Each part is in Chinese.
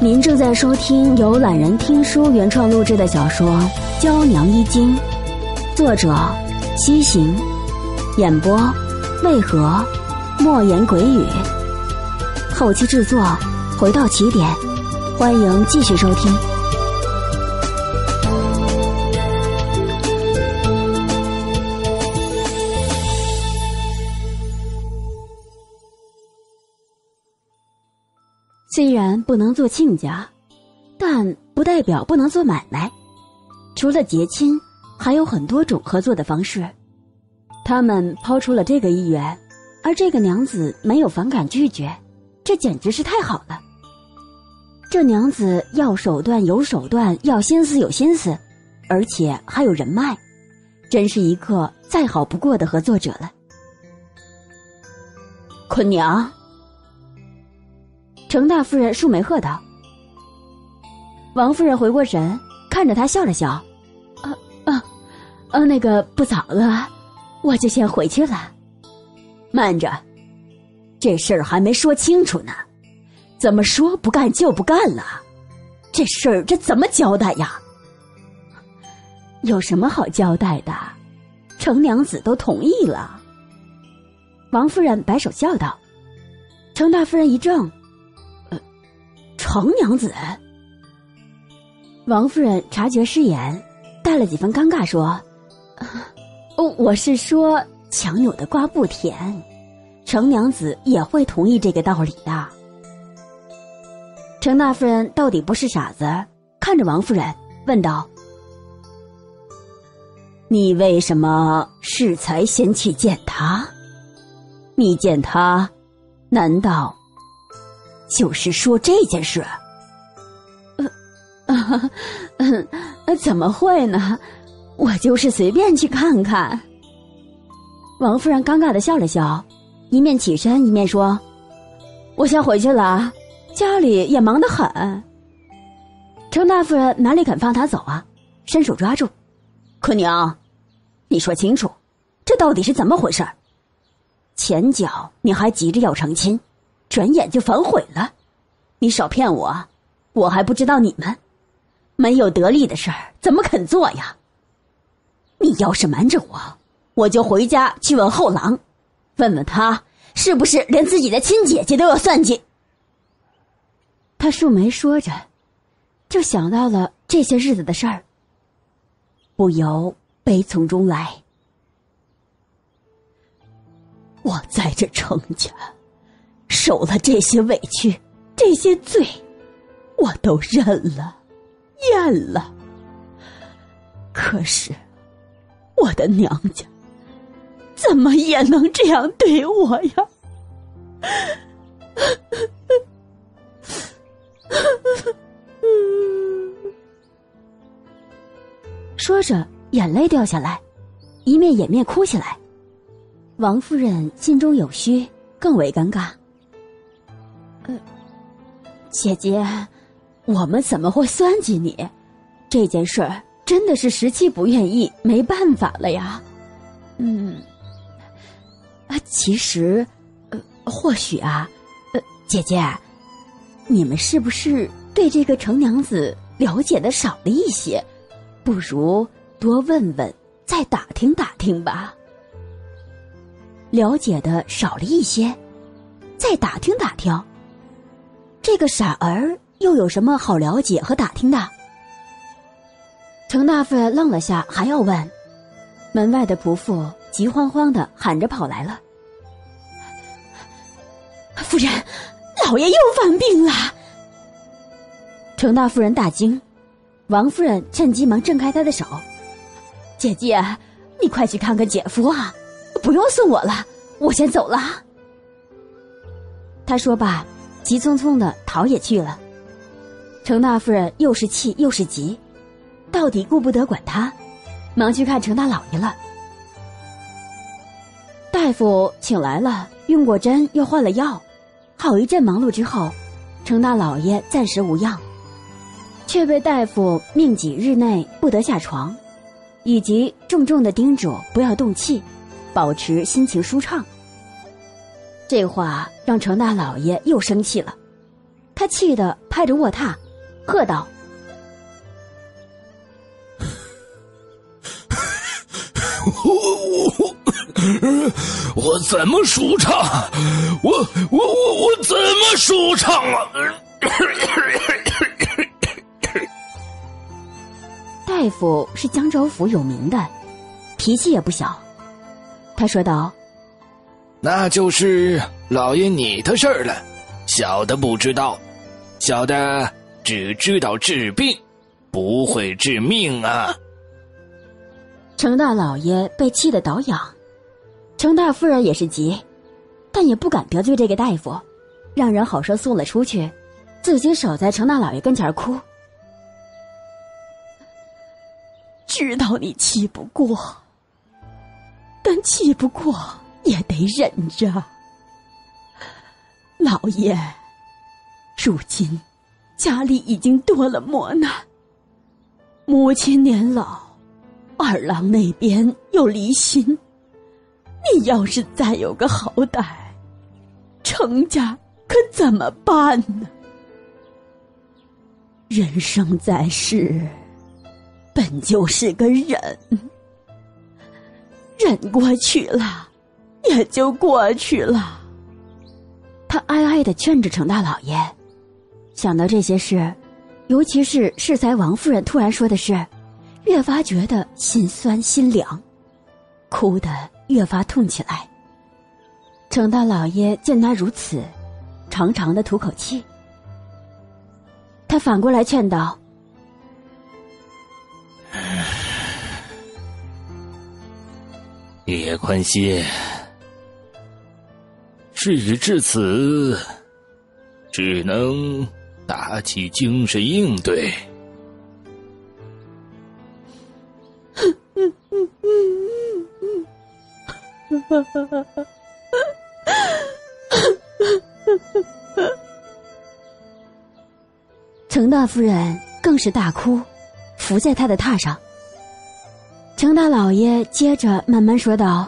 您正在收听由懒人听书原创录制的小说《娇娘衣经》，作者西行，演播为何莫言鬼语，后期制作回到起点，欢迎继续收听。虽然不能做亲家，但不代表不能做买卖。除了结亲，还有很多种合作的方式。他们抛出了这个意愿，而这个娘子没有反感拒绝，这简直是太好了。这娘子要手段有手段，要心思有心思，而且还有人脉，真是一个再好不过的合作者了。坤娘，程大夫人竖眉喝道。王夫人回过神，看着她笑了笑，那个不早了，我就先回去了。慢着，这事儿还没说清楚呢，怎么说不干就不干了？这事儿这怎么交代呀？有什么好交代的？程娘子都同意了。王夫人摆手笑道。程大夫人一怔，程娘子。王夫人察觉失言，带了几分尴尬说，我是说强扭的瓜不甜，程娘子也会同意这个道理的。程大夫人到底不是傻子，看着王夫人问道，你为什么适才先去见他？你见他难道就是说这件事？怎么会呢？我就是随便去看看。王夫人尴尬地笑了笑，一面起身一面说，我先回去了，家里也忙得很。程大夫人哪里肯放她走啊，伸手抓住，坤娘，你说清楚，这到底是怎么回事？前脚你还急着要成亲，转眼就反悔了，你少骗我，我还不知道你们没有得力的事儿怎么肯做呀？你要是瞒着我，我就回家去问后郎，问问他是不是连自己的亲姐姐都要算计。他竖眉说着，就想到了这些日子的事儿，不由悲从中来。我在这程家受了这些委屈，这些罪，我都认了，咽了。可是我的娘家怎么也能这样对我呀？说着眼泪掉下来，一面掩面哭起来。王夫人心中有虚，更为尴尬。姐姐，我们怎么会算计你？这件事儿真的是十七不愿意，没办法了呀。其实，或许啊，姐姐，你们是不是对这个程娘子了解的少了一些？不如多问问，再打听打听吧。了解的少了一些，再打听打听。这个傻儿又有什么好了解和打听的？程大夫人愣了下，还要问。门外的仆妇急慌慌地喊着跑来了。夫人，老爷又犯病了。程大夫人大惊，王夫人趁机忙挣开她的手。姐姐，你快去看看姐夫啊，不用送我了，我先走了。她说罢，急匆匆地逃也去了。程大夫人又是气又是急，到底顾不得管他，忙去看程大老爷了。大夫请来了，用过针又换了药，好一阵忙碌之后，程大老爷暂时无恙，却被大夫命几日内不得下床，以及重重的叮嘱不要动气，保持心情舒畅。这话让程大老爷又生气了，他他气得拍着卧榻，喝道：“ 我怎么舒畅？我怎么舒畅啊？” 大夫是江州府有名的，脾气也不小。他说道：“ 那就是老爷你的事儿了，小的不知道，小的只知道治病，不会治命啊。” 程大老爷被气得倒仰，程大夫人也是急，但也不敢得罪这个大夫，让人好生送了出去，自己守在程大老爷跟前哭。知道你气不过，但气不过也得忍着。老爷，如今家里已经多了磨难，母亲年老，二郎那边又离心，你要是再有个好歹，程家可怎么办呢？人生在世，本就是个忍，忍过去了，也就过去了。他哀哀地劝着程大老爷，想到这些事，尤其是适才王夫人突然说的事，越发觉得心酸心凉，哭得越发痛起来。程大老爷见他如此，长长的吐口气，他反过来劝道：“ 叶宽心，事已至此，只能打起精神应对。” 程大夫人更是大哭，伏在他的榻上。程大老爷接着慢慢说道：“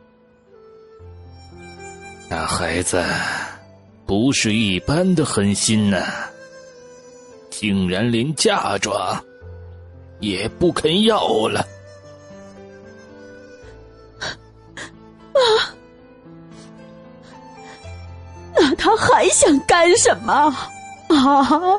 那孩子不是一般的狠心呐，竟然连嫁妆也不肯要了。” 那他还想干什么啊？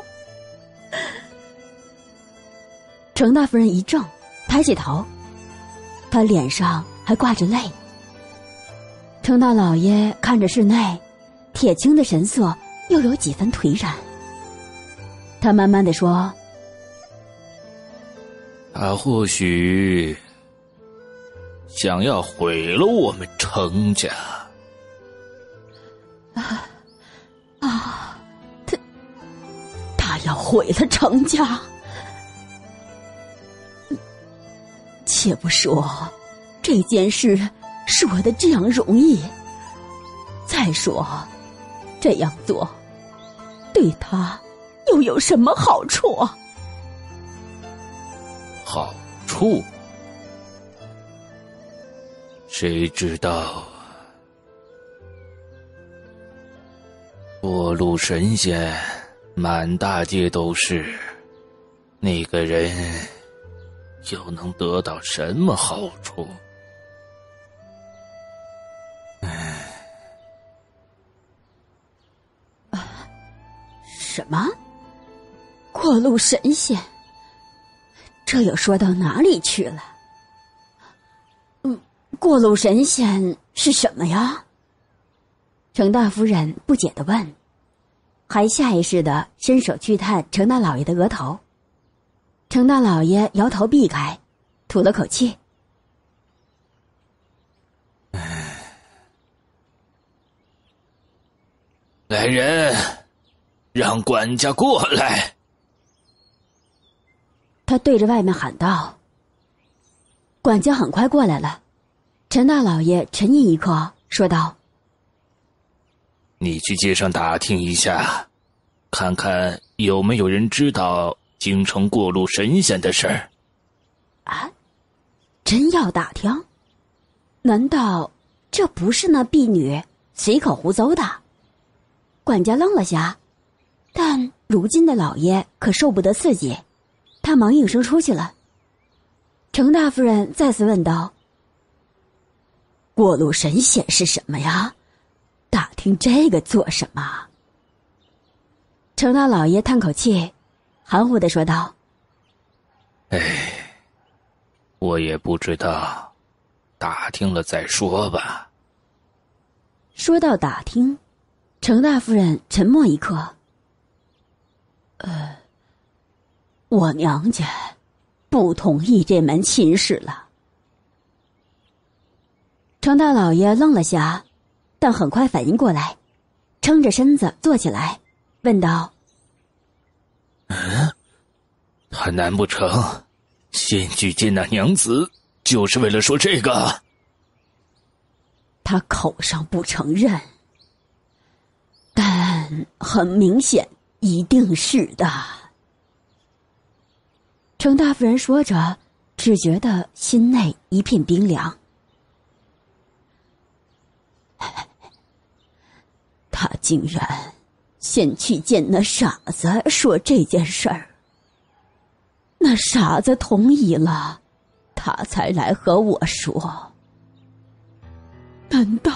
程大夫人一怔，抬起头，他脸上还挂着泪。程大老爷看着室内，铁青的神色又有几分颓然。他慢慢地说：“ 他或许想要毁了我们程家。” 他要毁了程家。且不说这件事说的这样容易，再说这样做对他又有什么好处？ 好处？谁知道？过路神仙满大街都是，那个人又能得到什么好处？ 什么？过路神仙？这又说到哪里去了？过路神仙是什么呀？程大夫人不解地问，还下意识地伸手去探程大老爷的额头。程大老爷摇头避开，吐了口气：“ 来人，让管家过来。” 他对着外面喊道。管家很快过来了。陈大老爷沉吟一刻，说道：“ 你去街上打听一下，看看有没有人知道京城过路神仙的事儿。” 啊，真要打听？难道这不是那婢女随口胡诌的？管家愣了下， 但如今的老爷可受不得刺激，他忙应声出去了。程大夫人再次问道：“过路神仙是什么呀？打听这个做什么？”程大老爷叹口气，含糊地说道：“ 我也不知道，打听了再说吧。” 说到打听，程大夫人沉默一刻。我娘家不同意这门亲事了。程大老爷愣了下，但很快反应过来，撑着身子坐起来，问道：“ 他难不成先去见那娘子，就是为了说这个？” 他口上不承认，但很明显一定是的。程大夫人说着，只觉得心内一片冰凉。他竟然先去见那傻子说这件事儿，那傻子同意了，他才来和我说。难道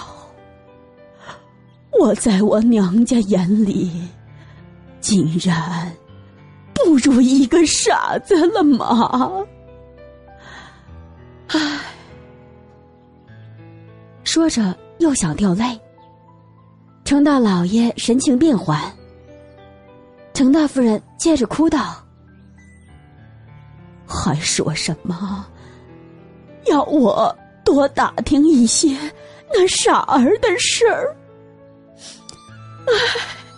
我在我娘家眼里竟然不如一个傻子了吗？唉，说着又想掉泪。程大老爷神情变缓，程大夫人接着哭道：“还说什么要我多打听一些那傻儿的事儿？唉！”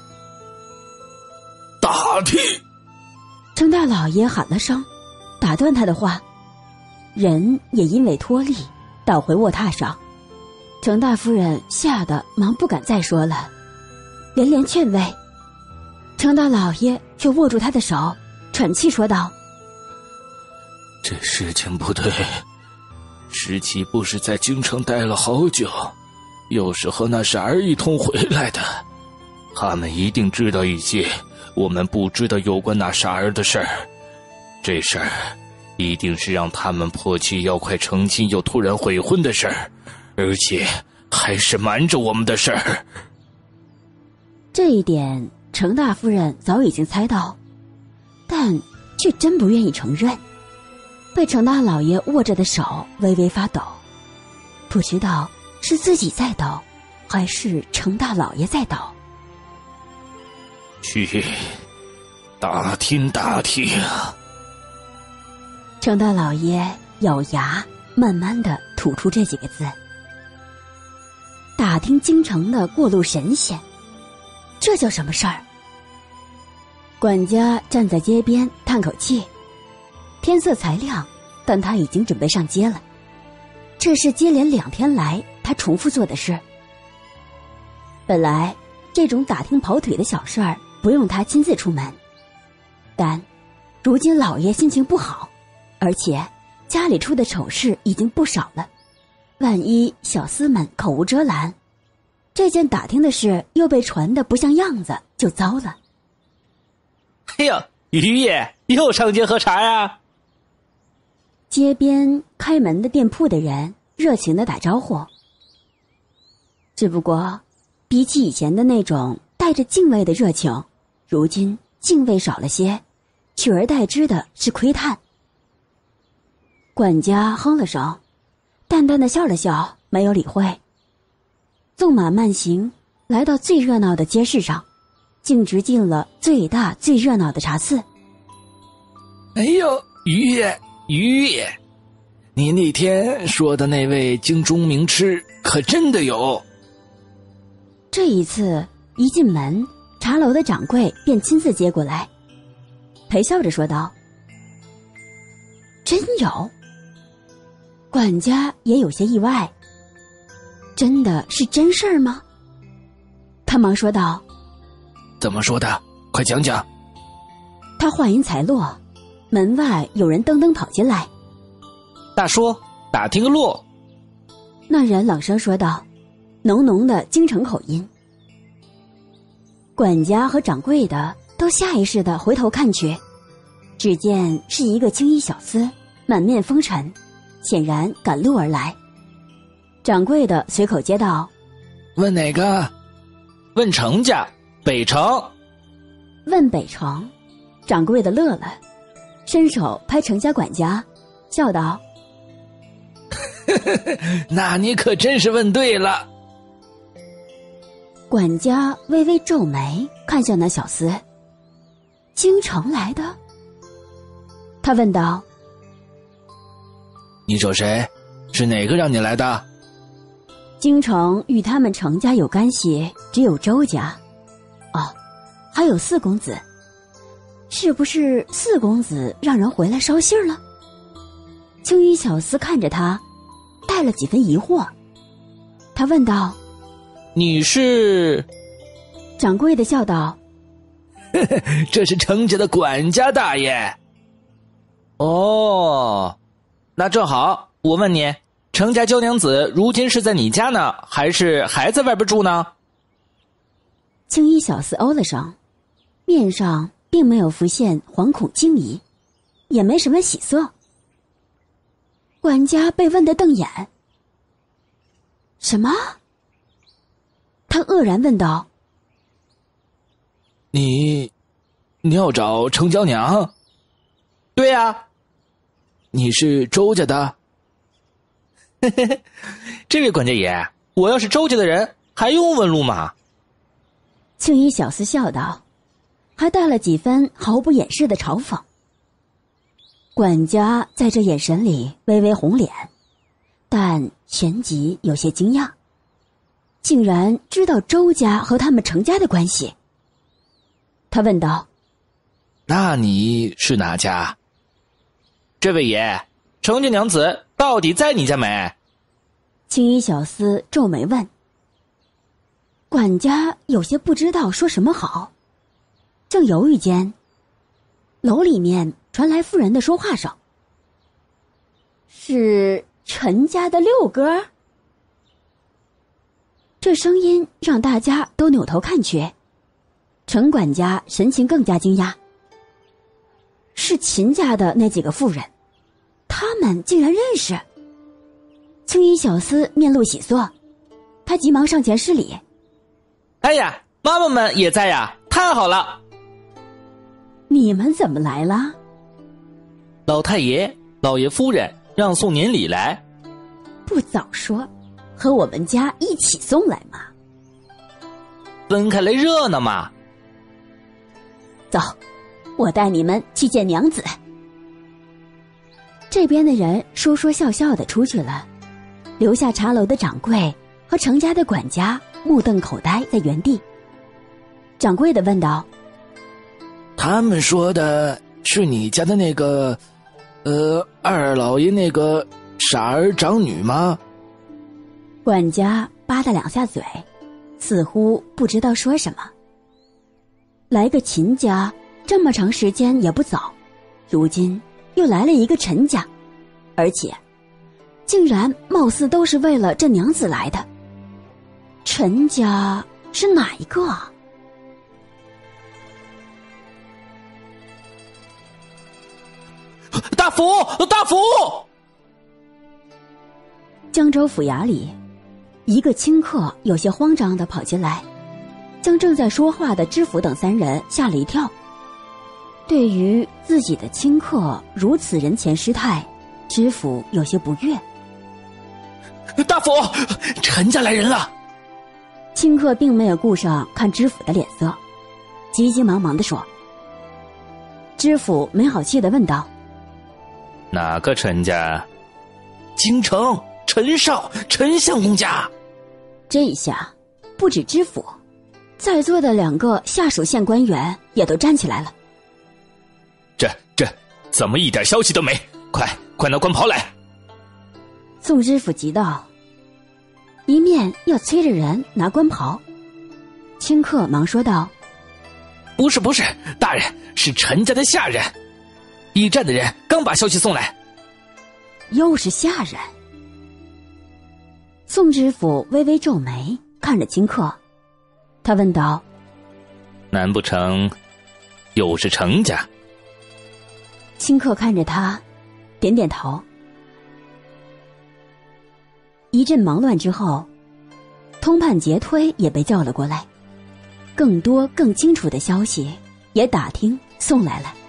打听！ 程大老爷喊了声，打断他的话，人也因为脱力倒回卧榻上。程大夫人吓得忙不敢再说了，连连劝慰。程大老爷却握住他的手，喘气说道：“ 这事情不对，石启不是在京城待了好久，又是和那傻儿一同回来的，他们一定知道一些我们不知道有关那傻儿的事儿。这事儿一定是让他们迫切要快成亲又突然悔婚的事儿，而且还是瞒着我们的事儿。” 这一点程大夫人早已经猜到，但却真不愿意承认。被程大老爷握着的手微微发抖，不知道是自己在抖，还是程大老爷在抖。 去打听打听。 程大老爷咬牙，慢慢地吐出这几个字：打听京城的过路神仙，这叫什么事儿？管家站在街边叹口气，天色才亮，但他已经准备上街了。这是接连2天来他重复做的事。本来这种打听跑腿的小事儿不用他亲自出门，但如今老爷心情不好，而且家里出的丑事已经不少了，万一小厮们口无遮拦，这件打听的事又被传得不像样子，就糟了。 哎呦，于爷又上街喝茶呀？ 街边开门的店铺的人热情地打招呼，只不过比起以前的那种带着敬畏的热情，如今敬畏少了些，取而代之的是窥探。管家哼了声，淡淡的笑了笑，没有理会。纵马慢行，来到最热闹的街市上，径直进了最大最热闹的茶肆。 哎呦，于爷，于爷，你那天说的那位京中名吃可真的有？ 这一次一进门，茶楼的掌柜便亲自接过来，陪笑着说道：“真有。”管家也有些意外，真的是真事儿吗？他忙说道：“ 怎么说的？快讲讲。” 他话音才落，门外有人噔噔跑进来。 大叔，打听个路。 那人冷声说道，浓浓的京城口音。管家和掌柜的都下意识地回头看去，只见是一个青衣小厮，满面风尘，显然赶路而来。掌柜的随口接道：“ 问哪个？”“ 问程家，北城。” 问北城，掌柜的乐了，伸手拍程家管家，笑道：“ 那你可真是问对了。” 管家微微皱眉，看向那小厮：“京城来的？”他问道：“ 你找谁？是哪个让你来的？”“ 京城与他们程家有干系，只有周家。哦，还有四公子，是不是四公子让人回来捎信儿了？”青衣小厮看着他，带了几分疑惑。他问道：“ 你是？” 掌柜的笑道：“ 这是程家的管家大爷。”“ 哦，那正好，我问你，程家娇娘子如今是在你家呢，还在外边住呢？” 青衣小厮哦了声，面上并没有浮现惶恐惊疑，也没什么喜色。管家被问得瞪眼：“什么？”他愕然问道：“ 你要找程娇娘？”“ 对啊。”“ 你是周家的？”“ 这位管家爷，我要是周家的人，还用问路吗？” 青衣小厮笑道，还带了几分毫不掩饰的嘲讽。管家在这眼神里微微红脸，但旋即有些惊讶，竟然知道周家和他们程家的关系。他问道：“ 那你是哪家？”“ 这位爷，程家娘子到底在你家没？” 青衣小厮皱眉问。管家有些不知道说什么好，正犹豫间，楼里面传来妇人的说话声：“是陈家的六哥。”这声音让大家都扭头看去，陈管家神情更加惊讶。是秦家的那几个妇人，他们竟然认识。青衣小厮面露喜色，他急忙上前施礼：“ 哎呀，妈妈们也在呀，太好了！”“ 你们怎么来了？”“ 老太爷、老爷夫人让送您礼来。”“ 不早说，和我们家一起送来嘛。”“ 分开来热闹嘛。”“ 走，我带你们去见娘子。”这边的人说说笑笑的出去了，留下茶楼的掌柜和程家的管家目瞪口呆在原地。掌柜的问道：“ 他们说的是你家的那个二老爷那个傻儿长女吗？” 管家吧嗒两下嘴，似乎不知道说什么。来个秦家这么长时间也不早，如今又来了一个陈家，而且竟然貌似都是为了这娘子来的。陈家是哪一个啊？ 大福，大福！ 江州府衙里，一个清客有些慌张地跑进来，将正在说话的知府等三人吓了一跳。对于自己的清客如此人前失态，知府有些不悦。 “大福，陈家来人了！” 清客并没有顾上看知府的脸色，急急忙忙地说。知府没好气地问道：“ 哪个陈家？”“ 京城陈少、陈相公家。” 这一下不止知府，在座的两个下属县官员也都站起来了。 这怎么一点消息都没？快拿官袍来！ 宋知府急道，一面要催着人拿官袍。清客忙说道：“ 不是，大人，是陈家的下人，驿站的人刚把消息送来。” 又是下人。宋知府微微皱眉，看着清客，他问道：“ 难不成又是程家。 顷刻看着他，点点头。一阵忙乱之后，通判节推也被叫了过来，更多更清楚的消息也打听送来了。